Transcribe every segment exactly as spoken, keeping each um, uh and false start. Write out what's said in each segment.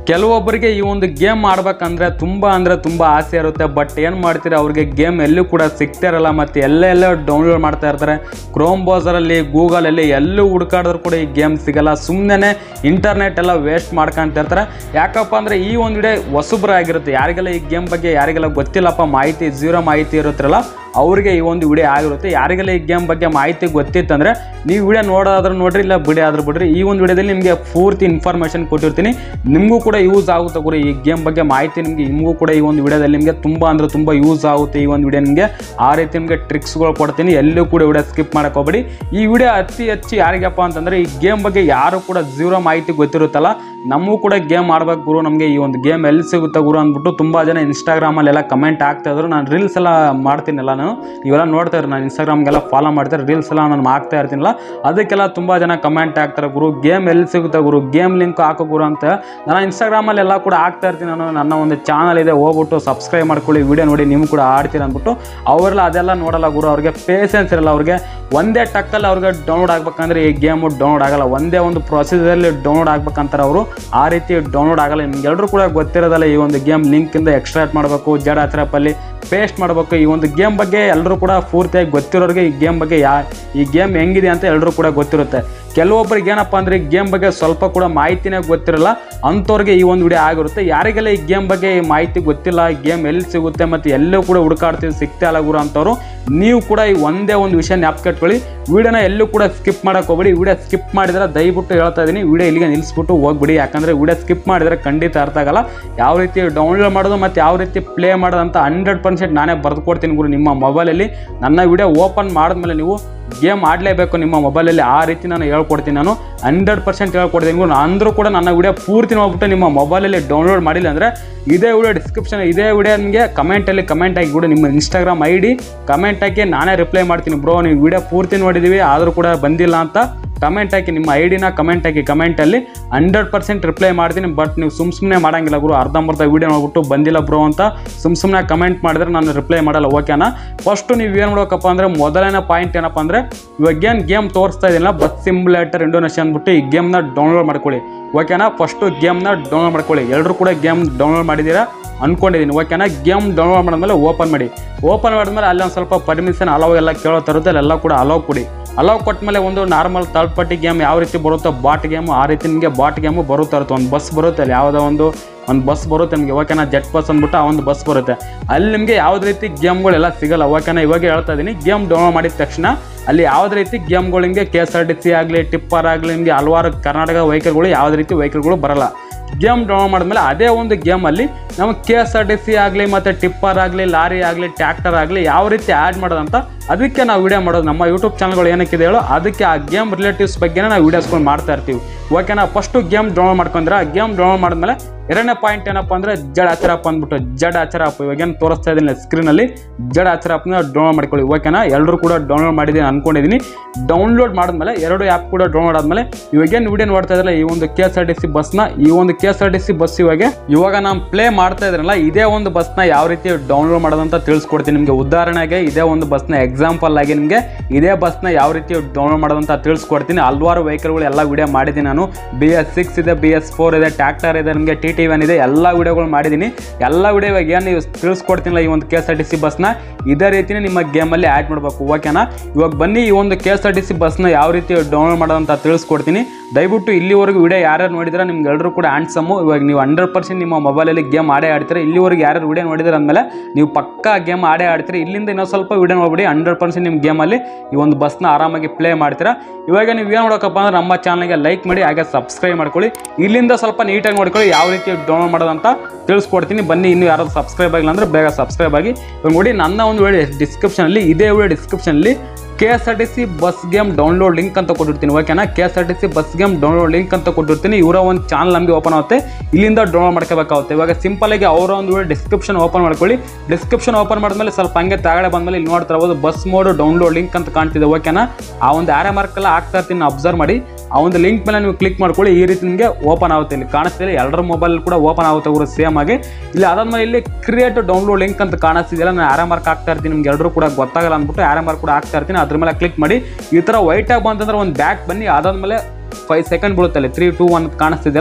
ಕೆಲವೊಬ್ಬರಿಗೆ ಈ ಒಂದು ಗೇಮ್ ಆಡ್ಬೇಕಂದ್ರೆ ತುಂಬ ಅಂದರೆ ತುಂಬ ಆಸೆ ಇರುತ್ತೆ. ಬಟ್ ಏನು ಮಾಡ್ತೀರಿ, ಅವ್ರಿಗೆ ಗೇಮ್ ಎಲ್ಲೂ ಕೂಡ ಸಿಗ್ತಾ ಇರಲ್ಲ ಮತ್ತು ಎಲ್ಲೆಲ್ಲೋ ಡೌನ್ಲೋಡ್ ಮಾಡ್ತಾ ಇರ್ತಾರೆ. ಕ್ರೋಮ್ ಬ್ರೌಸರಲ್ಲಿ, ಗೂಗಲಲ್ಲಿ ಎಲ್ಲೂ ಹುಡುಕಾಡಿದ್ರು ಕೂಡ ಈ ಗೇಮ್ ಸಿಗಲ್ಲ. ಸುಮ್ಮನೆ ಇಂಟರ್ನೆಟ್ ಎಲ್ಲ ವೇಸ್ಟ್ ಮಾಡ್ಕೊಂತ ಇರ್ತಾರೆ. ಯಾಕಪ್ಪ ಅಂದರೆ ಈ ಒಂದು ವಿಡಿಯೋ ಹೊಸಬ್ರಾಗಿರುತ್ತೆ. ಯಾರಿಗೆಲ್ಲ ಈ ಗೇಮ್ ಬಗ್ಗೆ ಯಾರಿಗೆಲ್ಲ ಗೊತ್ತಿಲ್ಲಪ್ಪ, ಮಾಹಿತಿ ಝೀರೋ ಮಾಹಿತಿ ಇರುತ್ತಲ್ಲ ಅವರಿಗೆ ಈ ಒಂದು ವಿಡಿಯೋ ಆಗಿರುತ್ತೆ. ಯಾರಿಗೆಲ್ಲ ಈ ಗೇಮ್ ಬಗ್ಗೆ ಮಾಹಿತಿ ಗೊತ್ತಿತ್ತಂದರೆ ನೀವು ವಿಡಿಯೋ ನೋಡೋದಾದ್ರೂ ನೋಡ್ರಿ, ಇಲ್ಲ ಬಿಡಿ ಆದ್ರೂ ಬಿಡ್ರಿ. ಈ ಒಂದು ವಿಡಿಯೋದಲ್ಲಿ ನಿಮಗೆ ಪೂರ್ತಿ ಇನ್ಫಾರ್ಮೇಷನ್ ಕೊಟ್ಟಿರ್ತೀನಿ, ನಿಮಗೂ ಕೂಡ ಯೂಸ್ ಆಗುತ್ತೆ ಗುರು. ಈ ಗೇಮ್ ಬಗ್ಗೆ ಮಾಹಿತಿ ನಿಮಗೆ ನಿಮಗೂ ಕೂಡ ಈ ಒಂದು ವಿಡಿಯೋದಲ್ಲಿ ನಿಮಗೆ ತುಂಬ ಅಂದರೆ ತುಂಬ ಯೂಸ್ ಆಗುತ್ತೆ. ಈ ಒಂದು ವಿಡಿಯೋ ನಿಮಗೆ ಆ ರೀತಿ ನಿಮಗೆ ಟ್ರಿಕ್ಸ್ಗಳು ಕೊಡ್ತೀನಿ. ಎಲ್ಲೂ ಕೂಡ ವಿಡಿಯೋ ಸ್ಕಿಪ್ ಮಾಡಕ್ಕೆ ಹೋಗ್ಬೇಡಿ. ಈ ವಿಡಿಯೋ ಅತಿ ಹೆಚ್ಚು ಯಾರಿಗಪ್ಪ ಅಂತಂದರೆ ಈ ಗೇಮ್ ಬಗ್ಗೆ ಯಾರು ಕೂಡ ಝೀರೋ ಮಾಹಿತಿ ಗೊತ್ತಿರುತ್ತಲ್ಲ, ನಮಗೂ ಕೂಡ ಗೇಮ್ ಆಡ್ಬೇಕು ಗುರು, ನಮಗೆ ಈ ಒಂದು ಗೇಮ್ ಎಲ್ಲಿ ಸಿಗುತ್ತೆ ಗುರು ಅಂದ್ಬಿಟ್ಟು ತುಂಬ ಜನ ಇನ್ಸ್ಟಾಗ್ರಾಮಲ್ಲೆಲ್ಲ ಕಮೆಂಟ್ ಆಗ್ತಾ ಇದ್ರು. ನಾನು ರೀಲ್ಸ್ ಎಲ್ಲ ಮಾಡ್ತೀನಲ್ಲ, ನಾನು ಇವೆಲ್ಲ ನೋಡ್ತಾ ಇದ್ರು, ನಾನು ಇನ್ಸ್ಟಾಗ್ರಾಮ್ಗೆಲ್ಲ ಫಾಲೋ ಮಾಡ್ತಾರೆ, ರೀಲ್ಸ್ ಎಲ್ಲ ನಾನು ಮಾಡ್ತಾ ಇರ್ತೀನಲ್ಲ, ಅದಕ್ಕೆಲ್ಲ ತುಂಬ ಜನ ಕಮೆಂಟ್ ಆಗ್ತಾರೆ, ಗುರು ಗೇಮ್ ಎಲ್ಲಿ ಸಿಗುತ್ತೆ ಗುರು, ಗೇಮ್ ಲಿಂಕ್ ಹಾಕೋ ಗುರು ಅಂತ. ನಾನು ಇನ್ಸ್ಟಾಗ್ರಾಮಲ್ಲಿ ಎಲ್ಲ ಕೂಡ ಆಗ್ತಾ ಇರ್ತೀನಿ. ನಾನು ನನ್ನ ಒಂದು ಚಾನಲ್ ಇದೆ, ಹೋಗ್ಬಿಟ್ಟು ಸಬ್ಸ್ಕ್ರೈಬ್ ಮಾಡ್ಕೊಳ್ಳಿ, ವಿಡಿಯೋ ನೋಡಿ, ನೀವು ಕೂಡ ಆಡ್ತೀರ ಅಂದ್ಬಿಟ್ಟು. ಅವರೆಲ್ಲ ಅದೆಲ್ಲ ನೋಡಲ್ಲ ಗುರು, ಅವ್ರಿಗೆ ಪೇಷನ್ಸ್ ಇರಲ್ಲ. ಅವ್ರಿಗೆ ಒಂದೇ ಟಕ್ಕಲ್ಲಿ ಅವ್ರಿಗೆ ಡೌನ್ಲೋಡ್ ಆಗ್ಬೇಕಂದ್ರೆ ಈ ಗೇಮು ಡೌನ್ಲೋಡ್ ಆಗಲ್ಲ. ಒಂದೇ ಒಂದು ಪ್ರೊಸೀಜರಲ್ಲಿ ಡೌನ್ಲೋಡ್ ಆಗ್ಬೇಕಂತಾರೆ ಅವರು, ಆ ರೀತಿ ಡೌನ್ಲೋಡ್ ಆಗಲ್ಲ. ನಿಮ್ಗೆಲ್ಲರೂ ಕೂಡ ಗೊತ್ತಿರೋದಲ್ಲ, ಈ ಒಂದು ಗೇಮ್ ಲಿಂಕಿಂದ ಎಕ್ಸ್ಟ್ರಾಕ್ಟ್ ಮಾಡಬೇಕು, ಜಡ್ ಆ್ಯಪಲ್ಲಿ ಪೇಸ್ಟ್ ಮಾಡಬೇಕು. ಈ ಒಂದು ಗೇಮ್ ಬಗ್ಗೆ ಎಲ್ಲರೂ ಕೂಡ ಪೂರ್ತಿಯಾಗಿ ಗೊತ್ತಿರೋರಿಗೆ ಈ ಗೇಮ್ ಬಗ್ಗೆ ಯಾ ಈ ಗೇಮ್ ಹೆಂಗಿದೆ ಅಂತ ಎಲ್ಲರೂ ಕೂಡ ಗೊತ್ತಿರುತ್ತೆ. ಕೆಲವೊಬ್ಬರಿಗೆ ಏನಪ್ಪ ಅಂದರೆ ಗೇಮ್ ಬಗ್ಗೆ ಸ್ವಲ್ಪ ಕೂಡ ಮಾಹಿತಿನೇ ಗೊತ್ತಿರಲ್ಲ, ಅಂಥವ್ರಿಗೆ ಈ ಒಂದು ವಿಡಿಯೋ ಆಗಿರುತ್ತೆ. ಯಾರಿಗೆಲ್ಲ ಈ ಗೇಮ್ ಬಗ್ಗೆ ಮಾಹಿತಿ ಗೊತ್ತಿಲ್ಲ, ಗೇಮ್ ಎಲ್ಲಿ ಸಿಗುತ್ತೆ ಮತ್ತು ಎಲ್ಲೂ ಕೂಡ ಹುಡುಕಾಡ್ತೀವಿ ಸಿಗ್ತಾ ಇಲ್ಲ ಗುರು ಅಂಥವ್ರು, ನೀವು ಕೂಡ ಈ ಒಂದೇ ಒಂದು ವಿಷಯ ಜ್ಞಾಪಕ ಇಟ್ಕೊಳ್ಳಿ. ವಿಡಿಯೋನ ಎಲ್ಲೂ ಕೂಡ ಸ್ಕಿಪ್ ಮಾಡೋಕೆ ಹೋಗ್ಬೇಡಿ. ವಿಡಿಯೋ ಸ್ಕಿಪ್ ಮಾಡಿದ್ರೆ ದಯವಿಟ್ಟು ಹೇಳ್ತಾ ಇದ್ದೀನಿ, ವಿಡಿಯೋ ಇಲ್ಲಿಗೆ ನಿಲ್ಲಿಸ್ಬಿಟ್ಟು ಹೋಗ್ಬಿಡಿ. ಯಾಕಂದರೆ ವಿಡಿಯೋ ಸ್ಕಿಪ್ ಮಾಡಿದರೆ ಖಂಡಿತ ಅರ್ಥ ಆಗಲ್ಲ. ಯಾವ ರೀತಿ ಡೌನ್ಲೋಡ್ ಮಾಡೋದು ಮತ್ತು ಯಾವ ರೀತಿ ಪ್ಲೇ ಮಾಡೋದು ಅಂತ ಹಂಡ್ರೆಡ್ ಪರ್ಸೆಂಟ್ ನಾನೇ ಬರೆದು ಕೊಡ್ತೀನಿ ಗುರು ನಿಮ್ಮ ಮೊಬೈಲಲ್ಲಿ. ನನ್ನ ವಿಡಿಯೋ ಓಪನ್ ಮಾಡಿದ್ಮೇಲೆ ನೀವು ಗೇಮ್ ಆಡಲೇಬೇಕು ನಿಮ್ಮ ಮೊಬೈಲಲ್ಲಿ, ಆ ರೀತಿ ನಾನು ಹೇಳ್ಕೊಡ್ತೀನಿ. ನಾನು ಹಂಡ್ರೆಡ್ ಪರ್ಸೆಂಟ್ ಹೇಳ್ಕೊಡ್ತೀನಿ ಗುರು. ಅಂದರೂ ಕೂಡ ನನ್ನ ವಿಡಿಯೋ ಪೂರ್ತಿ ನೋಡ್ಬಿಟ್ಟು ನಿಮ್ಮ ಮೊಬೈಲಲ್ಲಿ ಡೌನ್ಲೋಡ್ ಮಾಡಿಲ್ಲ ಅಂದರೆ ಇದೇ ವಿಡಿಯೋ ಡಿಸ್ಕ್ರಿಪ್ಷನ್, ಇದೇ ವಿಡಿಯೋ ನಿಮಗೆ ಕಮೆಂಟಲ್ಲಿ ಕಮೆಂಟ್ ಹಾಕಿ ಬಿಡು, ನಿಮ್ಮ ಇನ್ಸ್ಟಾಗ್ರಾಮ್ ಐ ಡಿ ಕಮೆಂಟ್ ಹಾಕಿ ನಾನೇ ರಿಪ್ಲೈ ಮಾಡ್ತೀನಿ. ಬ್ರೋ ನೀವು ವಿಡಿಯೋ ಪೂರ್ತಿ ನೋಡಿದ್ದೀವಿ ಆದರೂ ಕೂಡ ಬಂದಿಲ್ಲ ಅಂತ ಕಮೆಂಟ್ ಹಾಕಿ, ನಿಮ್ಮ ಐ ಡಿನ ಕಮೆಂಟ್ ಹಾಕಿ, ಕಮೆಂಟಲ್ಲಿ ಹಂಡ್ರೆಡ್ ಪರ್ಸೆಂಟ್ ರಿಪ್ಲೈ ಮಾಡ್ತೀನಿ. ಬಟ್ ನೀವು ಸುಮ್ಮ ಸುಮ್ಮನೆ ಮಾಡೋಂಗಿಲ್ಲ ಗುರು, ಅರ್ಧಂಬರ್ಧ ವೀಡಿಯೋ ನೋಡ್ಬಿಟ್ಟು ಬಂದಿಲ್ಲ ಬ್ರೋ ಅಂತ ಸುಮ್ಮ ಸುಮ್ಮನೆ ಕಮೆಂಟ್ ಮಾಡಿದ್ರೆ ನಾನು ರಿಪ್ಲೈ ಮಾಡಲ್ಲ, ಓಕೆನಾ. ಫಸ್ಟು ನೀವು ಏನು ಮಾಡ್ಬೇಕಪ್ಪ ಅಂದರೆ ಮೊದಲನೇ ಪಾಯಿಂಟ್ ಏನಪ್ಪ ಅಂದರೆ ಇವಾಗೇನು ಗೇಮ್ ತೋರಿಸ್ತಾ ಇದ್ದೀನಲ್ಲ, ಬಸ್ ಸಿಮ್ಯುಲೇಟರ್ ಇಂಡೋನೇಷಿಯಾ ಅಂದ್ಬಿಟ್ಟು ಈ ಗೇಮ್ನ ಡೌನ್ಲೋಡ್ ಮಾಡ್ಕೊಳ್ಳಿ, ಓಕೆನಾ. ಫಸ್ಟು ಗೇಮ್ನ ಡೌನ್ಲೋಡ್ ಮಾಡ್ಕೊಳ್ಳಿ. ಎಲ್ಲರೂ ಕೂಡ ಗೇಮ್ ಡೌನ್ಲೋಡ್ ಮಾಡಿದ್ದೀರಾ ಅಂದ್ಕೊಂಡಿದ್ದೀನಿ, ಓಕೆನಾ. ಗೇಮ್ ಡೌನ್ಲೋಡ್ ಮಾಡಿದ್ಮೇಲೆ ಓಪನ್ ಮಾಡಿ. ಓಪನ್ ಮಾಡಿದ್ಮೇಲೆ ಅಲ್ಲಿ ಒಂದು ಸ್ವಲ್ಪ ಪರ್ಮಿಷನ್ ಅಲೋ ಎಲ್ಲ ಕೇಳೋ ತರುತ್ತೆ, ಅಲ್ಲೆಲ್ಲ ಕೂಡ ಅಲೋ ಕೊಡಿ. ಅಲೋ ಕೊಟ್ಟ ಮೇಲೆ ಒಂದು ನಾರ್ಮಲ್ ಥರ್ಡ್ ಪಾರ್ಟಿ ಗೇಮ್ ಯಾವ ರೀತಿ ಬರುತ್ತೋ ಬಾಟ್ ಗೇಮು, ಆ ರೀತಿ ನಿಮಗೆ ಬಾಟ್ ಗೇಮು ಬರುತ್ತಾ ಇರುತ್ತೆ. ಒಂದು ಬಸ್ ಬರುತ್ತೆ, ಅಲ್ಲಿ ಯಾವುದೋ ಒಂದು ಒಂದು ಬಸ್ ಬರುತ್ತೆ ನಿಮಗೆ, ಓಕೆನಾ. ಜೆಟ್ ಬಸ್ ಅಂದ್ಬಿಟ್ಟು ಆ ಒಂದು ಬಸ್ ಬರುತ್ತೆ, ಅಲ್ಲಿ ನಿಮಗೆ ಯಾವುದೇ ರೀತಿ ಗೇಮ್ಗಳೆಲ್ಲ ಸಿಗೋಲ್ಲ, ಓಕೆನಾ. ಇವಾಗ ಹೇಳ್ತಾ ಇದ್ದೀನಿ, ಗೇಮ್ ಡೌನ್ಲೋಡ್ ಮಾಡಿದ ತಕ್ಷಣ ಅಲ್ಲಿ ಯಾವುದೇ ರೀತಿ ಗೇಮ್ಗಳು ನಿಮಗೆ K S R T C ಆಗಲಿ, ಟಿಪ್ಪರ್ ಆಗಲಿ, ನಿಮಗೆ ಹಲವಾರು ಕರ್ನಾಟಕ ವೆಹಿಕಲ್ಗಳು ಯಾವುದೇ ರೀತಿ ವೆಹಿಕಲ್ಗಳು ಬರಲ್ಲ. ಗೇಮ್ ಡೌನ್ಲೋಡ್ ಮಾಡಿದ್ಮೇಲೆ ಅದೇ ಒಂದು ಗೇಮಲ್ಲಿ ನಮಗೆ K S R T C ಆಗಲಿ ಮತ್ತು ಟಿಪ್ಪರ್ ಆಗಲಿ, ಲಾರಿ ಆಗಲಿ, ಟ್ರ್ಯಾಕ್ಟರ್ ಆಗಲಿ ಯಾವ ರೀತಿ ಆ್ಯಡ್ ಮಾಡೋದಂತ ಅದಕ್ಕೆ ನಾವು ವಿಡಿಯೋ ಮಾಡೋದು. ನಮ್ಮ ಯೂಟ್ಯೂಬ್ ಚಾನಲ್ಗಳು ಏನಕ್ಕಿದೆ ಹೇಳೋ, ಅದಕ್ಕೆ ಆ ಗೇಮ್ ರಿಲೇಟಿವ್ಸ್ ಬಗ್ಗೆ ನಾವು ವೀಡಿಯೋಸ್ಕೊಂಡು ಮಾಡ್ತಾ ಇರ್ತೀವಿ, ಓಕೆನಾ. ಫಸ್ಟು ಗೇಮ್ ಡೌನ್ಲೋಡ್ ಮಾಡ್ಕೊಂಡ್ರೆ ಆ ಗೇಮ್ ಡೌನ್ಲೋಡ್ ಮಾಡಿದ್ಮೇಲೆ ಎರಡನೇ ಪಾಯಿಂಟ್ ಏನಪ್ಪ ಅಂದರೆ ಜಡ್ ಆಚರ್ ಆಪ್ ಅಂದ್ಬಿಟ್ಟು, ಜಡ್ ಆಚರ್ ಆಪ್ ಇವಾಗೇನು ತೋರಿಸ್ತಾ ಇದ್ದೀನಿ ಸ್ಕ್ರೀನಲ್ಲಿ, ಜಡ್ ಆಚರ್ ಆಪ್ನ ಡೌನ್ಲೋಡ್ ಮಾಡ್ಕೊಳ್ಳಿ, ಓಕೆನಾ. ಎಲ್ಲರೂ ಕೂಡ ಡೌನ್ಲೋಡ್ ಮಾಡಿದ್ದೀನಿ ಅಂದ್ಕೊಂಡಿದ್ದೀನಿ. ಡೌನ್ಲೋಡ್ ಮಾಡಿದ್ಮೇಲೆ ಎರಡು ಆ್ಯಪ್ ಕೂಡ ಡೌನ್ಲೋಡ್ ಆದಮೇಲೆ ಇವಾಗೇನು ವಿಡಿಯೋ ನೋಡ್ತಾ ಇದ್ರಲ್ಲ, ಈ ಒಂದು K S R T C ಬಸ್ನ, ಈ ಒಂದು K S R T C bus ಇವಾಗ ಇವಾಗ ನಾನು ಪ್ಲೇ ಮಾಡ್ತಾ ಇದ್ರಲ್ಲ, ಇದೇ ಒಂದು ಬಸ್ನ ಯಾವ ರೀತಿ ಡೌನ್ಲೋಡ್ ಮಾಡೋದಂತ ತಿಳಿಸ್ಕೊಡ್ತೀನಿ ನಿಮಗೆ. ಉದಾಹರಣೆಗೆ ಇದೇ ಒಂದು ಬಸ್ನ ಎಕ್ಸಾಂಪಲ್ ಆಗಿ ನಿಮಗೆ ಇದೇ ಬಸ್ನ ಯಾವ ರೀತಿ ಡೌನ್ಲೋಡ್ ಮಾಡೋದಂತ ತಿಳಿಸ್ಕೊಡ್ತೀನಿ. ಹಲವಾರು ವೆಹಿಕಲ್ಗಳು ಎಲ್ಲ ವಿಡಿಯೋ ಮಾಡಿದ್ದೀನಿ ನಾನು. ಬಿ ಎಸ್ ಸಿಕ್ಸ್ ಇದೆ, ಬಿ ಎಸ್ ಫೋರ್ ಇದೆ, ಟ್ರ್ಯಾಕ್ಟರ್ ಇದೆ, ನಿಮಗೆ ಟಿ ಟಿ ವ್ಯಾನ್ ಇದೆ, ಎಲ್ಲ ವಿಡಿಯೋಗಳು ಮಾಡಿದ್ದೀನಿ. ಎಲ್ಲ ವಿಡಿಯೋ ಇವಾಗ ಏನು ನೀವು ತಿಳಿಸ್ಕೊಡ್ತೀನಿಲ್ಲ ಈ ಒಂದು K S R T C ಬಸ್ನ ಇದೇ ರೀತಿನೇ ನಿಮ್ಮ ಗೇಮಲ್ಲಿ ಆ್ಯಡ್ ಮಾಡಬೇಕು, ಓಕೆನಾ. ಇವಾಗ ಬನ್ನಿ ಈ ಒಂದು K S R T C ಬಸ್ನ ಯಾವ ರೀತಿ ಡೌನ್ಲೋಡ್ ಮಾಡೋದಂತ ತಿಳಿಸ್ಕೊಡ್ತೀನಿ. ದಯವಿಟ್ಟು ಇಲ್ಲಿವರೆಗೂ ವಿಡಿಯೋ ಯಾರ್ಯಾರು ನೋಡಿದ್ರೆ ನಿಮ್ಗೆ ಎಲ್ಲರೂ ಕೂಡ ಆನ್ಸಮ್ಮು. ಇವಾಗ ನೀವು ಹಂಡ್ರೆಡ್ ಪರ್ಸೆಂಟ್ ನಿಮ್ಮ ಮೊಬೈಲಲ್ಲಿ ಗೇಮ್ ಆಡೇ ಆಡ್ತೀರಿ. ಇಲ್ಲಿವರೆಗೂ ಯಾರ್ಯಾರು ವಿಡಿಯೋ ನೋಡಿದ್ರೆ ಅಂದಮೇಲೆ ನೀವು ಪಕ್ಕಾ ಗೇಮ್ ಆಡೇ ಆಡ್ತೀರಿ. ಇಲ್ಲಿಂದ ಇನ್ನೊಂದು ಸ್ವಲ್ಪ ವಿಡಿಯೋ ನೋಡ್ಬಿಡಿ, ಹಂಡ್ರೆಡ್ ಪರ್ಸೆಂಟ್ ನಿಮ್ಮ ಗೇಮಲ್ಲಿ ಈ ಒಂದು ಬಸ್ನ ಆರಾಮಾಗಿ ಪ್ಲೇ ಮಾಡ್ತೀರಾ. ಇವಾಗ ನೀವು ಏನು ನೋಡೋಕಪ್ಪ ಅಂದ್ರೆ ನಮ್ಮ ಚಾನಲ್ಗೆ ಲೈಕ್ ಮಾಡಿ, ಹಾಗೆ ಸಬ್ಸ್ಕ್ರೈಬ್ ಮಾಡ್ಕೊಳ್ಳಿ. ಇಲ್ಲಿಂದ ಸ್ವಲ್ಪ ನೀಟಾಗಿ ನೋಡ್ಕೊಳ್ಳಿ ಯಾವ ರೀತಿ ಡೌನ್ಲೋಡ್ ಮಾಡೋದಂತ ತಿಳಿಸ್ಕೊಡ್ತೀನಿ. ಬನ್ನಿ, ಇನ್ನೂ ಯಾರಾದ್ರು ಸಬ್ಸ್ಕ್ರೈಬ್ ಆಗಿಲ್ಲ ಅಂದರೆ ಬೇಗ ಸಬ್ಸ್ಕ್ರೈಬ್ ಆಗಿ. ಇವಾಗ ನೋಡಿ, ನನ್ನ ಒಂದು ವಿಡಿಯೋ ಡಿಸ್ಕ್ರಿಪ್ಷನಲ್ಲಿ, ಇದೇ ವಿಡಿಯೋ ಡಿಸ್ಕ್ರಿಪ್ಷನಲ್ಲಿ K S R T C bus game download link ಅಂತ ಕೊಟ್ಟಿರ್ತೀನಿ, ಓಕೆನಾ. K S R T C bus game download link ಅಂತ ಕೊಟ್ಟಿರ್ತೀನಿ. ಇವರ ಒಂದು ಚಾನಲ್ ನಮಗೆ ಓಪನ್ ಆಗುತ್ತೆ, ಇಲ್ಲಿಂದ ಡೌನ್ಲೋಡ್ ಮಾಡ್ಕೋಬೇಕಾಗುತ್ತೆ. ಇವಾಗ ಸಿಂಪಲಾಗಿ ಅವರ ಒಂದು ವಿಡಿಯೋ ಡಿಸ್ಕ್ರಿಪ್ಷನ್ ಓಪನ್ ಮಾಡ್ಕೊಳ್ಳಿ. ಡಿಸ್ಕ್ರಿಪ್ಷನ್ ಓಪನ್ ಮಾಡಿದ್ಮೇಲೆ ಸ್ವಲ್ಪ ಹಂಗೆ ತಾಗಡೆ ಬಂದಮೇಲೆ ಇಲ್ಲಿ ನೋಡ್ತಾ ಇರ್ಬೋದು ಬಸ್ ಮೋಡ್ ಡೌನ್ಲೋಡ್ ಲಿಂಕ್ ಅಂತ ಕಾಣ್ತಿದೆ, ಓಕೆನಾ. ಆ ಒಂದು ಆರೆ ಮಾರ್ಕ್ ಎಲ್ಲ ಆಗ್ತಾ ಇರ್ತೀನಿ, ಅಬ್ಸರ್ವ್ ಮಾಡಿ. ಆ ಒಂದು ಲಿಂಕ್ ಮೇಲೆ ನೀವು ಕ್ಲಿಕ್ ಮಾಡ್ಕೊಳ್ಳಿ, ಈ ರೀತಿ ನಿಮಗೆ ಓಪನ್ ಆಗುತ್ತೆ. ಇಲ್ಲಿ ಕಾಣಿಸ್ತಿಲ್ಲ, ಎಲ್ಲರ ಮೊಬೈಲ್ ಕೂಡ ಓಪನ್ ಆಗುತ್ತೆ ಅವರು ಸೇಮ್ ಆಗಿ. ಇಲ್ಲಿ ಅದಾದ್ಮೇಲೆ ಇಲ್ಲಿ ಕ್ರಿಯೇಟ್ ಡೌನ್ಲೋಡ್ ಲಿಂಕ್ ಅಂತ ಕಾಣಿಸ್ತಿದೆಯಲ್ಲ, ನಾನು ಆರೆ ಮಾರ್ಕ್ ಆಗ್ತಾ ಇರ್ತೀನಿ, ನಿಮ್ಗೆ ಎಲ್ಲರೂ ಕೂಡ ಗೊತ್ತಾಗಲ್ಲ ಅಂದ್ಬಿಟ್ಟು ಆರೆ ಮಾರ್ಕ್ ಕೂಡ ಆಗ್ತಾ ಇರ್ತೀನಿ. ಅದ್ರ ಮೇಲೆ ಕ್ಲಿಕ್ ಮಾಡಿ. ಈ ಥರ ವೈಟ್ ಆಗಿ ಬಂತಂದ್ರೆ ಒಂದು ಬ್ಯಾಕ್ ಬನ್ನಿ. ಅದಾದ್ಮೇಲೆ ಫೈವ್ ಸೆಕೆಂಡ್ ಬೀಳುತ್ತಲ್ಲ, ತ್ರೀ ಟೂ ಒನ್ ಕಾಣಿಸ್ತಿದೆಯಲ್ಲ,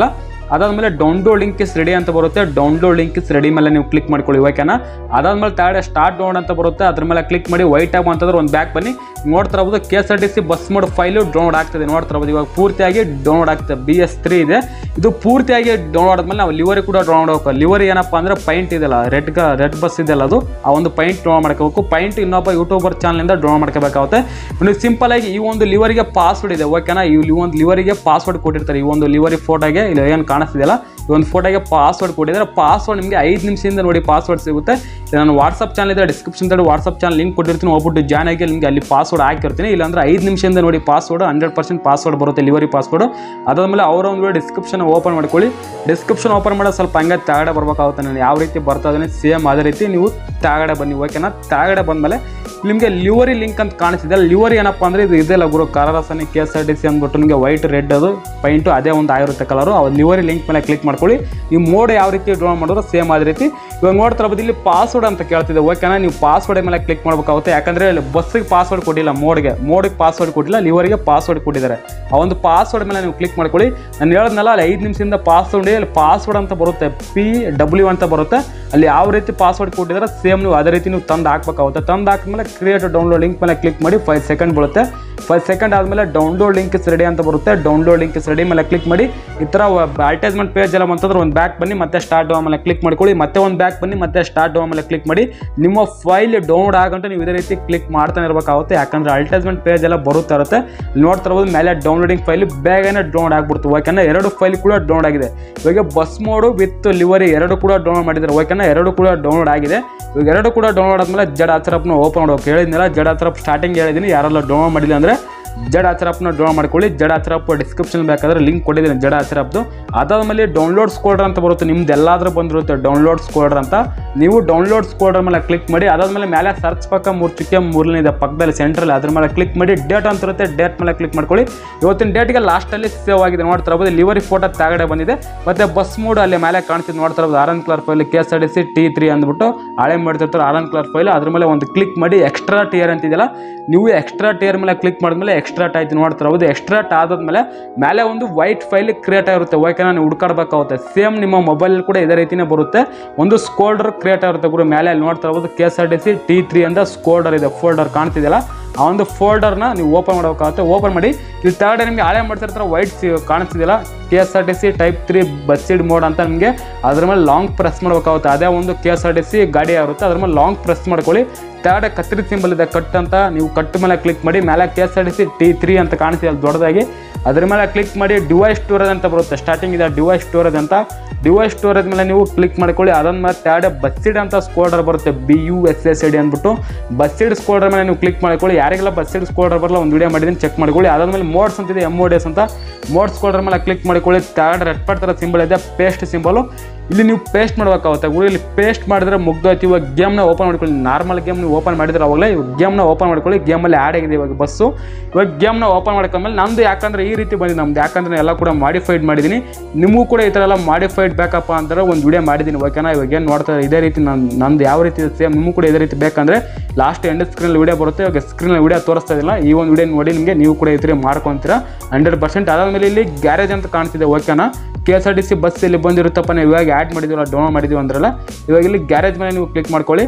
ಅದಾದಮೇಲೆ ಡೌನ್ಲೋಡ್ ಲಿಂಕ್ ಇಸ್ ರೆಡಿ ಅಂತ ಬರುತ್ತೆ. ಡೌನ್ಲೋಡ್ ಲಿಂಕ್ ಇಸ್ ರೆಡಿ ಮೇಲೆ ನೀವು ಕ್ಲಿಕ್ ಮಾಡ್ಕೊಳ್ಳಿ, ಓಕೆನಾ. ಅದಾದ್ಮೇಲೆ ತಾಳೆ ಸ್ಟಾರ್ಟ್ ಡೌನ್ ಅಂತ ಬರುತ್ತೆ, ಅದ್ರ ಮೇಲೆ ಕ್ಲಿಕ್ ಮಾಡಿ ವೈಟ್ ಆಗಿ ಅಂತಂದ್ರೆ ಒಂದು ಬ್ಯಾಕ್ ಬನ್ನಿ. ನೋಡ್ತಾ ಇರ್ಬೋದು K S R T C bus mod file download ಆಗ್ತದೆ. ನೋಡ್ತಾ ಇರ್ಬೋದು ಇವಾಗ ಪೂರ್ತಿಯಾಗಿ ಡೌನ್ಲೋಡ್ ಆಗ್ತದೆ. ಬಿ ಎಸ್ ತ್ರೀ ಇದೆ, ಇದು ಪೂರ್ತಿಯಾಗಿ ಡೌನ್ಲೋಡ್ ಆದ್ಮೇಲೆ ನಾವು ಲಿವರಿ ಕೂಡ ಡೌನ್ಲೋಡ್ ಹೋಗ್ಬೇಕು. ಲಿವರಿ ಏನಪ್ಪ ಅಂದ್ರೆ ಪೈಂಟ್ ಇದೆಲ್ಲ, ರೆಡ್ ರೆಡ್ ಬಸ್ ಇದೆಲ್ಲ, ಅದು ಆ ಒಂದು ಪೈಂಟ್ ಡೌನ್ಲೋಡ್ ಮಾಡ್ಕೋಬೇಕು. ಪೈಂಟ್ ಇನ್ನೊಬ್ಬ ಯೂಟ್ಯೂಬರ್ ಚಾನಲಿಂದ ಡೌನ್ಲೋಡ್ ಮಾಡ್ಕೋಬೇಕಾಗುತ್ತೆ. ನೀವು ಸಿಂಪಲ್ ಆಗಿ ಈ ಒಂದು ಲಿವರಿಗೆ ಪಾಸ್ವರ್ಡ್ ಇದೆ, ಓಕೆನಾ. ಈ ಒಂದು ಲಿವರಿಗೆ ಪಾಸ್ವರ್ಡ್ ಕೊಟ್ಟಿರ್ತಾರೆ. ಈ ಒಂದು ಲಿವರಿ ಫೋಟೋಗೆ ಇಲ್ಲಿ ಏನು ಕಾಣಿಸ್ತಿದೆಯಲ್ಲ, ಈ ಒಂದು ಫೋಟೋಗೆ ಪಾಸ್ವರ್ಡ್ ಕೊಟ್ಟಿದ್ದಾರೆ. ಪಾಸ್ವರ್ಡ್ ನಿಮಗೆ ಐದು ನಿಮಿಷದಿಂದ ನೋಡಿ ಪಾಸ್ವರ್ಡ್ ಸಿಗುತ್ತೆ. ನಾನು ವಾಟ್ಸಪ್ ಚಾನಲ್ ಇದೆ, ಡಿಸ್ಕ್ರಿಪ್ಷನ್ ತಡೆ ವಾಟ್ಸಪ್ ಚಾನಲ್ ಲಿಂಕ್ ಕೊಟ್ಟಿರ್ತೀನಿ, ಹೋಗ್ಬಿಟ್ಟು ಜಾಯ್ನ್ ಆಗಿ ನಿಮಗೆ ಅಲ್ಲಿ ಪಾಸ್ವರ್ಡ್ ಹಾಕಿರ್ತೀನಿ. ಇಲ್ಲಾಂದ್ರೆ ಐದು ನಿಮಿಷದಿಂದ ನೋಡಿ ಪಾಸ್ವರ್ಡ್ ಹಂಡ್ರೆಡ್ ಪರ್ಸೆಂಟ್ ಪಾಸ್ವರ್ಡ್ ಬರುತ್ತೆ, ಲಿವರಿ ಪಾಸ್ವರ್ಡ್. ಅದಾದ್ಮೇಲೆ ಅವರ ಒಂದು ಡಿಸ್ಕ್ರಿಪ್ಷನ್ ಓಪನ್ ಮಾಡ್ಕೊಳ್ಳಿ. ಡಿಸ್ಕ್ರಿಪ್ಷನ್ ಓಪನ್ ಮಾಡೋದು ಸ್ವಲ್ಪ ಹಂಗೆ ತಾಗಡೆ ಬರ್ಬೇಕಾಗುತ್ತೆ. ನಾನು ಯಾವ ರೀತಿ ಬರ್ತಾ ಇದ್ದೀನಿ ಸೇಮ್ ಅದೇ ರೀತಿ ನೀವು ತಾಗಡೆ ಬನ್ನಿ, ಓಕೆನಾ. ತಾಗಡೆ ಬಂದಮೇಲೆ ನಿಮಗೆ ಲಿವರಿ ಲಿಂಕ್ ಅಂತ ಕಾಣಿಸ್ತಿದೆ. ಲಿವರಿ ಏನಪ್ಪ ಅಂದರೆ ಇದು ಇದೆಲ್ಲ ಗುರು ಕರರಸನಿ K S R T C ಅಂದ್ಬಿಟ್ಟು ನಿಮಗೆ ವೈಟ್ ರೆಡ್ ಅದು ಪೈಂಟು ಅದೇ ಒಂದು ಆಗಿರುತ್ತೆ ಕಲರು. ಆ ಲಿವರಿ ಲಿಂಕ್ ಮೇಲೆ ಕ್ಲಿಕ್ ಮಾಡ್ಕೊಳ್ಳಿ. ಈ ಮೋಡ್ ಯಾವ ರೀತಿ ಡೌನ್ಲೋಡ್ ಮಾಡಿದ್ರು ಸೇಮ್ ಅದೇ ರೀತಿ. ಇವಾಗ ನೋಡ್ತಾ ಇರ್ಬೋದು ಇಲ್ಲಿ ಪಾಸ್ವರ್ಡ್ ಅಂತ ಕೇಳ್ತಿದೆ, ಓಕೆನಾ. ನೀವು ಪಾಸ್ವರ್ಡ್ ಮೇಲೆ ಕ್ಲಿಕ್ ಮಾಡಬೇಕಾಗುತ್ತೆ, ಯಾಕಂದರೆ ಬಸ್ಸಿಗೆ ಪಾಸ್ವರ್ಡ್ ಕೊಟ್ಟಿಲ್ಲ, ಮೋಡ್ಗೆ ಮೋಡಿಗೆ ಪಾಸ್ವರ್ಡ್ ಕೊಟ್ಟಿಲ್ಲ, ಲಿವರಿಗೆ ಪಾಸ್ವರ್ಡ್ ಕೊಟ್ಟಿದ್ದಾರೆ. ಆ ಒಂದು ಪಾಸ್ವರ್ಡ್ ಮೇಲೆ ನೀವು ಕ್ಲಿಕ್ ಮಾಡ್ಕೊಳ್ಳಿ. ನಾನು ಹೇಳಿದ್ನಲ್ಲ ಅಲ್ಲಿ ಐದು ನಿಮಿಷದಿಂದ ಪಾಸ್ವರ್ಡ್ ಅಲ್ಲಿ ಪಾಸ್ವರ್ಡ್ ಅಂತ ಬರುತ್ತೆ, ಪಿ ಡಬ್ಲ್ಯೂ ಅಂತ ಬರುತ್ತೆ. ಅಲ್ಲಿ ಯಾವ ರೀತಿ ಪಾಸ್ವರ್ಡ್ ಕೊಟ್ಟಿದ್ದಾರೆ ಸೇಮ್ ನೀವು ಅದೇ ರೀತಿ ನೀವು ತಂದು ಹಾಕ್ಬೇಕಾಗುತ್ತೆ. ತಂದು ಹಾಕಿದ್ಮೇಲೆ ಕ್ರಿಯೇಟ್ ಡೌನ್ಲೋಡ್ ಲಿಂಕ್ ಮೇಲೆ ಕ್ಲಿಕ್ ಮಾಡಿ. ಫೈವ್ ಸೆಕೆಂಡ್ ಬರುತ್ತೆ. ಫೈವ್ ಸೆಕೆಂಡ್ ಆದಮೇಲೆ ಡೌನ್ಲೋಡ್ ಲಿಂಕ್ ಇಸ್ ರೆಡಿ ಅಂತ ಬರುತ್ತೆ. ಡೌನ್ಲೋಡ್ ಲಿಂಕ್ ಇಸ್ ರೆಡಿ ಮೇಲೆ ಕ್ಲಿಕ್ ಮಾಡಿ. ಈ ಥರ ಅಡ್ವರ್ಟೈಸ್ಮೆಂಟ್ ಪೇಜ್ ಎಲ್ಲ ಬಂತಂದ್ರೆ ಒಂದು ಬ್ಯಾಕ್ ಬನ್ನಿ, ಮತ್ತೆ ಸ್ಟಾರ್ಟ್ ಡೌನ್ ಮೇಲೆ ಕ್ಲಿಕ್ ಮಾಡ್ಕೊಳ್ಳಿ. ಮತ್ತೆ ಒಂದು ಬ್ಯಾಕ್ ಬನ್ನಿ, ಮತ್ತೆ ಸ್ಟಾರ್ಟ್ ಡೌನ್ ಮೇಲೆ ಕ್ಲಿಕ್ ಮಾಡಿ. ನಿಮ್ಮ ಫೈಲ್ ಡೌನ್ಲೋಡ್ ಆಗಂಟು ನೀವು ಇದೇ ರೀತಿ ಕ್ಲಿಕ್ ಮಾಡ್ತಾನೆ ಇರಬೇಕಾಗುತ್ತೆ, ಯಾಕಂದ್ರೆ ಅಡ್ವರ್ಟೈಸ್ಮೆಂಟ್ ಪೇಜ್ ಎಲ್ಲ ಬರುತ್ತಾ ಇರುತ್ತೆ. ನೋಡ್ತಾ ಇರ್ಬೋದು ಮೇಲೆ ಡೌನ್ಲೋಡಿಂಗ್ ಫೈಲ್ ಬೇಗನೆ ಡೌನ್ಲೋಡ್ ಆಗ್ಬಿಡ್ತು, ಓಕೆನಾ. ಎರಡು ಫೈಲ್ ಕೂಡ ಡೌನ್ಲೋಡ್ ಆಗಿದೆ. ಇವಾಗ ಬಸ್ ಮೋಡು ವಿತ್ ಲಿವರಿ ಎರಡು ಕೂಡ ಡೌನ್ಲೋಡ್ ಮಾಡಿದ್ದಾರೆ, ಓಕೆನಾ. ಎರಡು ಕೂಡ ಡೌನ್ಲೋಡ್ ಆಗಿದೆ. ಇವಾಗ ಎರಡು ಕೂಡ ಡೌನ್ಲೋಡ್ ಆದಮೇಲೆ ಜಡ್ ಆಚರಪ್ನ ಓಪನ್ ಮಾಡೋಕೆ ಹೇಳಿದ್ನಲ್ಲ, ಜಡ್ ಆಚರಪ್ ಸ್ಟಾರ್ಟಿಂಗ್ ಹೇಳಿದ್ದೀನಿ. ಯಾರೆಲ್ಲ ಡೌನ್ಲೋಡ್ ಮಾಡಿಲ್ಲ ಅಂದರೆ ಜಡ್ ಆಚರಪ್ನ ಡೌನ್ಲೋಡ್ ಮಾಡ್ಕೊಳ್ಳಿ. ಜಡ್ ಆಚರಪ್ ಡಿಸ್ಕ್ರಿಪ್ಷನ್ ಬೇಕಾದ್ರೆ ಲಿಂಕ್ ಕೊಟ್ಟಿದ್ದೀನಿ ಜಡ್ ಆಚರಪ್ದು. ಅದಾದ್ಮೇಲೆ ಡೌನ್ಲೋಡ್ ಸ್ಕೋಲ್ಡರ್ ಅಂತ ಬರುತ್ತೆ, ನಿಮ್ದು ಎಲ್ಲಾದ್ರೂ ಬಂದಿರುತ್ತೆ ಡೌನ್ಲೋಡ್ ಸ್ಕೋಲ್ಡರ್ ಅಂತ. ನೀವು ಡೌನ್ಲೋಡ್ ಸ್ಕೋಲ್ಡರ್ ಮೇಲೆ ಕ್ಲಿಕ್ ಮಾಡಿ. ಅದಾದ್ಮೇಲೆ ಮೇಲೆ ಸರ್ಚ್ ಪಕ್ಕ ಮೂರು ಚುಕ್ಕೆ ಮೂರನೇ ಇದೆ ಪಕ್ಕದಲ್ಲಿ ಸೆಂಟ್ರಲ್ಲಿ, ಅದ್ರ ಮೇಲೆ ಕ್ಲಿಕ್ ಮಾಡಿ. ಡೇಟ್ ಅಂತ ಇರುತ್ತೆ, ಡೇಟ್ ಮೇಲೆ ಕ್ಲಿಕ್ ಮಾಡ್ಕೊಳ್ಳಿ. ಇವತ್ತಿನ ಡೇಟ್ಗೆ ಲಾಸ್ಟಲ್ಲಿ ಸೇವ್ ಆಗಿದೆ ನೋಡ್ತಾ ಇರ್ಬೋದು. ಲಿವರಿ ಫೋಟೋ ತಾಗಡೆ ಬಂದಿದೆ. ಮತ್ತೆ ಬಸ್ ಮೂಡ್ ಅಲ್ಲಿ ಮೇಲೆ ಕಾಣಿಸ್ತಿದೆ ನೋಡ್ತಾ ಇರ್ಬೋದು. Orange colour file K S R T C T three ಅಂದ್ಬಿಟ್ಟು ಹಳೆ ಮಾಡ್ತಿರ್ತಾರೆ ಆರೆಂಜ್ ಕಲರ್ ಫೈಲ್. ಅದ್ರ ಮೇಲೆ ಒಂದು ಕ್ಲಿಕ್ ಮಾಡಿ. ಎಕ್ಸ್ಟ್ರಾ ಟಿಯರ್ ಅಂತಿದೆಯಲ್ಲ, ನೀವು ಎಕ್ಸ್ಟ್ರಾ ಟಿಯರ್ ಮೇಲೆ ಕ್ಲಿಕ್ ಮಾಡಿದ್ಮೇಲೆ ಎಕ್ಸ್ಟ್ರಾಟ್ ಆಯ್ತು ನೋಡ್ತಾ ಇರ್ಬೋದು. ಎಕ್ಸ್ಟ್ರಾಟ್ ಆದ್ಮೇಲೆ ಮೇಲೆ ಒಂದು ವೈಟ್ ಫೈಲ್ ಕ್ರಿಯೇಟ್ ಆಗಿರುತ್ತೆ, ಓಕೆನಾ. ನೀವು ಹುಡ್ಕಾಡ್ಬೇಕಾಗುತ್ತೆ. ಸೇಮ್ ನಿಮ್ಮ ಮೊಬೈಲ್ ಕೂಡ ಇದೇ ರೀತಿನೇ ಬರುತ್ತೆ. ಒಂದು ಸ್ಕೋಲ್ಡರ್ ಕ್ರಿಯೇಟ್ ಆಗಿರುತ್ತೆ ಗುರು. ಮೇಲೆ ಅಲ್ಲಿ ನೋಡ್ತಾ ಇರ್ಬೋದು K S R T C T three ಅಂತ ಸ್ಕೋಲ್ಡರ್ ಇದೆ, ಫೋಲ್ಡರ್ ಕಾಣ್ತಿದೆಯಲ್ಲ, ಆ ಒಂದು ಫೋಲ್ಡರ್ನ ನೀವು ಓಪನ್ ಮಾಡಬೇಕಾಗುತ್ತೆ. ಓಪನ್ ಮಾಡಿ. ಇಲ್ಲಿ ತರ್ಡೆ ನಿಮಗೆ ಹಳೆ ಮಾಡ್ತಿರ್ತಾರೆ ವೈಟ್ ಕಾಣಿಸ್ತಿದೆಯಲ್ಲ, K S R T C type three BUSSID mod ಅಂತ ನಿಮಗೆ ಅದ್ರ ಮೇಲೆ ಲಾಂಗ್ ಪ್ರೆಸ್ ಮಾಡಬೇಕಾಗುತ್ತೆ. ಅದೇ ಒಂದು K S R T C ಗಾಡಿ ಆಗಿರುತ್ತೆ, ಅದ್ರ ಮೇಲೆ ಲಾಂಗ್ ಪ್ರೆಸ್ ಮಾಡ್ಕೊಳ್ಳಿ. ತರ್ಡೆ ಕತ್ರಿ ಸಿಂಬಲ್ ಇದೆ ಕಟ್ ಅಂತ, ನೀವು ಕಟ್ ಮೇಲೆ ಕ್ಲಿಕ್ ಮಾಡಿ. ಮೇಲೆ K S R T C T three ಅಂತ ಕಾಣಿಸ್ತಿದೆ ಅಲ್ಲಿ ದೊಡ್ಡದಾಗಿ, ಅದ್ರ ಮೇಲೆ ಕ್ಲಿಕ್ ಮಾಡಿ. ಡಿವೈಸ್ ಸ್ಟೋರೇಜ್ ಅಂತ ಬರುತ್ತೆ, ಸ್ಟಾರ್ಟಿಂಗ್ ಇದೆ ಡಿವೈಸ್ ಸ್ಟೋರೇಜ್ ಅಂತ. ಡಿವೈಸ್ ಸ್ಟೋರೇಜ್ ಮೇಲೆ ನೀವು ಕ್ಲಿಕ್ ಮಾಡ್ಕೊಳ್ಳಿ. ಅದಾದ್ಮೇಲೆ ತರ್ಡೆ ಬಸ್ಸಿಡ್ ಅಂತ ಸ್ಕೋಲ್ಡರ್ ಬರುತ್ತೆ, B U S S D ಅಂದ್ಬಿಟ್ಟು ಬಸ್ಸಿಡ್ ಸ್ಕೋಲ್ಡರ್ ಮೇಲೆ ನೀವು ಕ್ಲಿಕ್ ಮಾಡ್ಕೊಳ್ಳಿ. ಯಾರಿಗೆಲ್ಲ ಬಸ್ಸಿಡ್ ಸ್ಕೋಲ್ಡರ್ ಬರಲ್ಲ ಒಂದು ವಿಡಿಯೋ ಮಾಡಿದ್ದೀನಿ, ಚೆಕ್ ಮಾಡ್ಕೊಳ್ಳಿ. ಅದಾದ್ಮೇಲೆ ಮೋಡ್ಸ್ ಅಂತಿದೆ, ಎಮ್ ಓ ಡಿ ಎಸ್ ಅಂತ ಮೋಡ್ಸ್ ಸ್ಕೋಲ್ಡರ್ ಮೇಲೆ ಕ್ಲಿಕ್ ಮಾಡ್ಕೊಳ್ಳಿ. ತರ್ಡ್ ರೆಡ್ ಪಾರ್ಟ್ ಥರ ಸಿಂಬಲ್ ಇದೆ, ಪೇಸ್ಟ್ ಸಿಂಬಲು. ಇಲ್ಲಿ ನೀವು ಪೇಸ್ಟ್ ಮಾಡಬೇಕಾಗುತ್ತೆ ಗುರು. ಇಲ್ಲಿ ಪೇಸ್ಟ್ ಮಾಡಿದ್ರೆ ಮುಗ್ದೋಯ್ತು. ಇವಾಗ ಗೇಮ್ನ ಓಪನ್ ಮಾಡ್ಕೊಳ್ಳಿ. ನಾರ್ಮಲ್ ಗೇಮ್ ನೀವು ಓಪನ್ ಮಾಡಿದ್ರೆ ಅವಾಗಲೇ ಇವಾಗ ಗೇಮ್ನ ಓಪನ್ ಮಾಡ್ಕೊಳ್ಳಿ. ಗೇಮಲ್ಲಿ ಆ್ಯಡ್ ಆಗಿದೆ ಇವಾಗ ಬಸ್ಸು. ಇವಾಗ ಗೇಮ್ನ ಓಪನ್ ಮಾಡ್ಕೊಂಡ್ಮೇಲೆ ನಮ್ಮದು ಯಾಕಂದರೆ ಈ ರೀತಿ ಬಂದಿದೆ ನಮ್ದು, ಯಾಕಂದರೆ ಎಲ್ಲ ಕೂಡ ಮಾಡಿಫೈಡ್ ಮಾಡಿದ್ದೀನಿ. ನಿಮಗೂ ಕೂಡ ಈ ಥರ ಎಲ್ಲ ಮಾಡಿಫೈಡ್ ಬೇಕಪ್ಪ ಅಂತಾರೆ ಒಂದು ವಿಡಿಯೋ ಮಾಡಿದ್ದೀನಿ, ಓಕೆನಾ. ಇವಾಗ ಏನು ನೋಡ್ತಾರೆ ಇದೇ ರೀತಿ ನಾನು ನಂದು ಯಾವ ರೀತಿ ಸೇಮ್ ನಿಮಗೂ ಕೂಡ ಇದೇ ರೀತಿ ಬೇಕಂದರೆ ಲಾಸ್ಟ್ ಎಂಡ್ ಸ್ಕ್ರೀನಲ್ಲಿ ವಿಡಿಯೋ ಬರುತ್ತೆ. ಇವಾಗ ಸ್ಕ್ರೀನಲ್ಲಿ ವಿಡಿಯೋ ತೋರಿಸ್ತಾ ಇದ್ದಿಲ್ಲ, ಈ ಒಂದು ವಿಡಿಯೋ ನೋಡಿ ನಿಮಗೆ ನೀವು ಕೂಡ ಈ ಥರ ಮಾಡ್ಕೊತೀರಾ ಹಂಡ್ರೆಡ್ ಪರ್ಸೆಂಟ್. ಅದಾದಮೇಲೆ ಇಲ್ಲಿ ಗ್ಯಾರೇಜ್ ಅಂತ ಕಾಣಿಸ್ತಿದೆ, ಓಕೆನಾ. K S R T C bus ಇಲ್ಲಿ ಬಂದಿರುತ್ತಪ್ಪ, ನಾವು ಇವಾಗ ಆ್ಯಡ್ ಮಾಡಿದ್ದೀವಲ್ಲ, ಡೌನ್ಲೋಡ್ ಮಾಡಿದ್ದೀವಿ ಅಂದ್ರಲ್ಲ. ಇವಾಗ ಇಲ್ಲಿ ಗ್ಯಾರೇಜ್ ಮೇಲೆ ನೀವು ಕ್ಲಿಕ್ ಮಾಡ್ಕೊಳ್ಳಿ.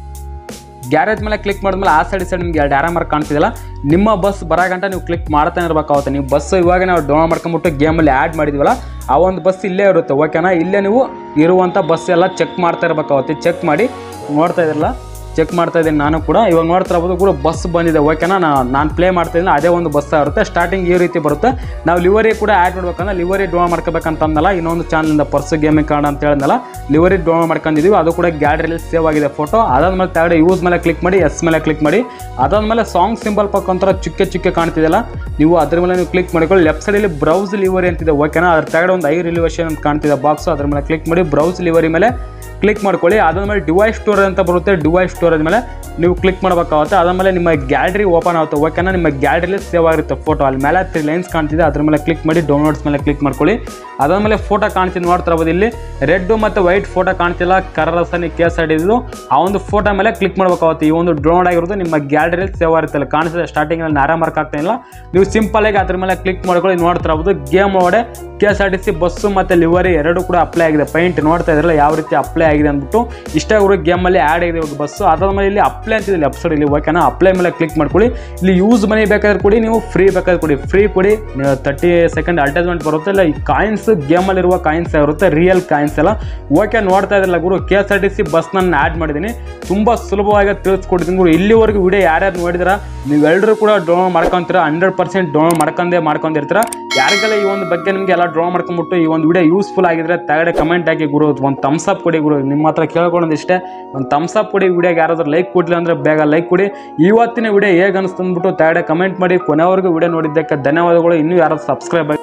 ಗ್ಯಾರೇಜ್ ಮೇಲೆ ಕ್ಲಿಕ್ ಮಾಡಿದ್ಮೇಲೆ ಆ ಸೈಡ್ ಸೈಡ್ ನಿಮ್ಗೆ ಎರಡು ಆರಾಮಾಗಿ ಕಾಣ್ತಿದೆಯಲ್ಲ, ನಿಮ್ಮ ಬಸ್ ಬರೋಗಂಟ ನೀವು ಕ್ಲಿಕ್ ಮಾಡ್ತಾನೆ ಇರಬೇಕಾಗುತ್ತೆ. ನೀವು ಬಸ್ ಇವಾಗ ನಾವು ಡೌನ್ಲೋಡ್ ಮಾಡ್ಕೊಂಬಿಟ್ಟು ಗೇಮಲ್ಲಿ ಆ್ಯಡ್ ಮಾಡಿದ್ದೀವಲ್ಲ, ಆ ಒಂದು ಬಸ್ ಇಲ್ಲೇ ಇರುತ್ತೆ, ಓಕೆನಾ. ಇಲ್ಲೇ ನೀವು ಇರುವಂಥ ಬಸ್ ಎಲ್ಲ ಚೆಕ್ ಮಾಡ್ತಾ ಇರಬೇಕಾಗುತ್ತೆ. ಚೆಕ್ ಮಾಡಿ ನೋಡ್ತಾ ಇದ್ರಲ್ಲ, ಚೆಕ್ ಮಾಡ್ತಾ ಇದ್ದೀನಿ ನಾನು ಕೂಡ. ಇವಾಗ ನೋಡ್ತಾ ಇರ್ಬೋದು ಕೂಡ ಬಸ್ ಬಂದಿದೆ, ಓಕೆನಾ. ನಾನು ಪ್ಲೇ ಮಾಡ್ತಾ ಇದ್ದೀನಿ ಅದೇ ಒಂದು ಬಸ್ ಇರುತ್ತೆ. ಸ್ಟಾರ್ಟಿಂಗ್ ಈ ರೀತಿ ಬರುತ್ತೆ. ನಾವು ಲಿವರಿ ಕೂಡ ಆ್ಯಡ್ ಮಾಡ್ಬೇಕಂದ್ರೆ ಲಿವರಿ ಡೌನ್ಲೋಡ್ ಮಾಡ್ಕೋಬೇಕಂತಂದಲ್ಲ, ಇನ್ನೊಂದು ಚಾನಲಿಂದ ಪರ್ಸು ಗೇಮಿಂಗ್ ಕಾರ್ಡ್ ಅಂತ ಹೇಳಿದ್ನಲ್ಲ, ಲಿವರಿ ಡೌನ್ಲೋಡ್ ಮಾಡ್ಕೊಂಡಿದ್ದೀವಿ. ಅದು ಕೂಡ ಗ್ಯಾಲರಿಯಲ್ಲಿ ಸೇವ್ ಆಗಿದೆ ಫೋಟೋ. ಅದಾದ್ಮೇಲೆ ತರ್ಡೆ ಯೂಸ್ ಮೇಲೆ ಕ್ಲಿಕ್ ಮಾಡಿ, ಎಸ್ ಮೇಲೆ ಕ್ಲಿಕ್ ಮಾಡಿ. ಅದಾದ್ಮೇಲೆ ಸಾಂಗ್ ಸಿಂಬಲ್ ಪಕ್ಕ ಒಂಥರ ಚುಕ್ಕೆ ಚುಕ್ಕೆ ಕಾಣ್ತಿದೆಯಲ್ಲ, ನೀವು ಅದ್ರ ಮೇಲೆ ನೀವು ಕ್ಲಿಕ್ ಮಾಡಿಕೊಳ್ಳಿ. ಲೆಫ್ಟ್ ಸೈಡಲ್ಲಿ ಬ್ರೌಸ್ ಲಿವರಿ ಅಂತಿದೆ, ಓಕೆನಾ. ಅದ್ರ ತರ್ಡೆ ಒಂದು ಐ ರಿಲಿವೇಷನ್ ಅಂತ ಕಾಣ್ತಿದೆ ಬಾಕ್ಸು, ಅದ್ರ ಮೇಲೆ ಕ್ಲಿಕ್ ಮಾಡಿ ಬ್ರೌಸ್ ಲಿವರಿ ಮೇಲೆ ಕ್ಲಿಕ್ ಮಾಡ್ಕೊಳ್ಳಿ. ಅದಾದ್ಮೇಲೆ ಡಿವೈಸ್ ಸ್ಟೋರೇಜ್ ಅಂತ ಬರುತ್ತೆ, ಡಿವೈಸ್ ಸ್ಟೋರೇಜ್ ಸ್ಟೋರೇಜ್ ಮೇಲೆ ನೀವು ಕ್ಲಿಕ್ ಮಾಡಬೇಕಾಗುತ್ತೆ. ಅದಾದಮೇಲೆ ನಿಮ್ಮ ಗ್ಯಾಲರಿ ಓಪನ್ ಆಗುತ್ತೆ. ಓಕೆನಾ, ನಿಮ್ಮ ಗ್ಯಾಲರಿಲಿ ಸೇವ್ ಆಗಿರುತ್ತೆ ಫೋಟೋ. ಅಲ್ಲಿ ಮೇಲೆ ತ್ರೀ ಲೈನ್ಸ್ ಕಾಣ್ತಿದೆ, ಅದ್ರ ಮೇಲೆ ಕ್ಲಿಕ್ ಮಾಡಿ ಡೌನ್ಲೋಡ್ಸ್ ಮೇಲೆ ಕ್ಲಿಕ್ ಮಾಡ್ಕೊಳ್ಳಿ. ಅದಾದಮೇಲೆ ಫೋಟೋ ಕಾಣ್ತಿದ್ದು ನೋಡ್ತಾ ಇರ್ಬೋದು, ಇಲ್ಲಿ ರೆಡ್ ಮತ್ತು ವೈಟ್ ಫೋಟೋ ಕಾಣ್ತಿಲ್ಲ, ಕರರಸನಿ ಕೇಸ್ ಹಿಡಿದು ಆ ಒಂದು ಫೋಟೋ ಮೇಲೆ ಕ್ಲಿಕ್ ಮಾಡಬೇಕಾಗುತ್ತೆ. ಈ ಒಂದು ಡೌನ್ಲೋಡ್ ಆಗಿರೋದು ನಿಮ್ಮ ಗ್ಯಾಲರಿಯಲ್ಲಿ ಸೇವ್ ಆಗಿರುತ್ತೆ. ಕಾಣಿಸಿದೆ ಸ್ಟಾರ್ಟಿಂಗಲ್ಲಿ ನ್ಯಾರ ಮಾರ್ಕ್ ಆಗ್ತಾ ಇಲ್ಲ, ನೀವು ಸಿಂಪಲ್ ಆಗಿ ಅದ್ರ ಮೇಲೆ ಕ್ಲಿಕ್ ಮಾಡ್ಕೊಳ್ಳಿ. ನೋಡ್ತಾ ಇರ್ಬೋದು ಗೇಮ್ ಒಳಗಡೆ K S R T C bus ಮತ್ತು ಲಿವರಿ ಎರಡು ಕೂಡ ಅಪ್ಲೈ ಆಗಿದೆ. ಪೈಂಟ್ ನೋಡ್ತಾ ಇದ್ರಲ್ಲ ಯಾವ ರೀತಿ ಅಪ್ಲೈ ಆಗಿದೆ ಅಂದ್ಬಿಟ್ಟು ಇಷ್ಟ ಅವರು ಗೇಮಲ್ಲಿ ಆ್ಯಡ್ ಆಗಿದೆ ಇವಾಗ ಬಸ್ಸು. ಅದಾದ್ಮೇಲೆ ಇಲ್ಲಿ ಅಪ್ಲೈ ಅಂತಿದೆ ವೆಬ್ಸೈಟ್ ಇಲ್ಲಿ. ಓಕೆನಾ, ಅಪ್ಲೈ ಮೇಲೆ ಕ್ಲಿಕ್ ಮಾಡ್ಕೊಳ್ಳಿ. ಇಲ್ಲಿ ಯೂಸ್ ಮನಿ ಬೇಕಾದ್ರೆ ಕೊಡಿ, ನೀವು ಫ್ರೀ ಬೇಕಾದ್ರೆ ಕೊಡಿ. ಫ್ರೀ ಕೊಡಿ, ತರ್ಟಿ ಸೆಕೆಂಡ್ ಅಡ್ವರ್ಟೈಸ್ಮೆಂಟ್ ಬರುತ್ತೆ. ಇಲ್ಲ ಈ ಕಾಯಿನ್ಸ್ ಗೇಮಲ್ಲಿರುವ ಕಾಯಿನ್ಸ್ ಇರುತ್ತೆ, ರಿಯಲ್ ಕಾಯಿನ್ಸ್ ಎಲ್ಲ. ಓಕೆ, ನೋಡ್ತಾ ಇದ್ರಲ್ಲ ಗುರು, K S R T C bus ನಾನು ಆ್ಯಡ್ ಮಾಡಿದ್ದೀನಿ. ತುಂಬ ಸುಲಭವಾಗಿ ತಿಳಿಸ್ಕೊಡ್ತೀನಿ ಗುರು. ಇಲ್ಲಿವರೆಗೂ ವಿಡಿಯೋ ಯಾರ್ಯಾರು ನೋಡಿದ್ರ ನೀವೆಲ್ಲರೂ ಕೂಡ ಡೌನ್ಲೋಡ್ ಮಾಡ್ಕೊತೀರ, ಹಂಡ್ರೆಡ್ ಪರ್ಸೆಂಟ್ ಡೌನ್ಲೋಡ್ ಮಾಡ್ಕೊಂಡೇ ಮಾಡ್ಕೊಂಡಿರ್ತೀರ. ಯಾರಿಗೆಲ್ಲ ಈ ಒಂದು ಬಗ್ಗೆ ನಿಮಗೆ ಎಲ್ಲ ಡೌನ್ಲೋಡ್ ಮಾಡ್ಕೊಂಡ್ಬಿಟ್ಟು ಈ ಒಂದು ವಿಡಿಯೋ ಯೂಸ್ಫುಲ್ ಆಗಿದ್ರೆ ತೆಗಡೆ ಕಮೆಂಟ್ ಹಾಕಿ ಗುರು, ಒಂದು ಥಮ್ಸ್ ಅಪ್ ಕೊಡಿ ಗುರು. ನಿಮ್ಮ ಹತ್ರ ಕೇಳ್ಕೊಳ್ಳೋದು ಇಷ್ಟೇ, ಒಂದು ಥಮ್ಸ್ ಅಪ್ ಕೊಡಿ. ವಿಡಿಯೋಗೆ ಯಾರಾದ್ರೂ ಲೈಕ್ ಕೊಡಲಿಲ್ಲ ಅಂದರೆ ಬೇಗ ಲೈಕ್ ಕೊಡಿ. ಇವತ್ತಿನ ವಿಡಿಯೋ ಹೇಗೆ ಅನಿಸ್ತು ಅಂದ್ಬಿಟ್ಟು ತೆಗಡೆ ಕಮೆಂಟ್ ಮಾಡಿ. ಕೊನೆವರೆಗೂ ವಿಡಿಯೋ ನೋಡಿದ್ದಕ್ಕೆ ಧನ್ಯವಾದಗಳು. ಇನ್ನೂ ಯಾರಾದ್ರೂ ಸಬ್ಸ್ಕ್ರೈಬ್ ಆಗಿ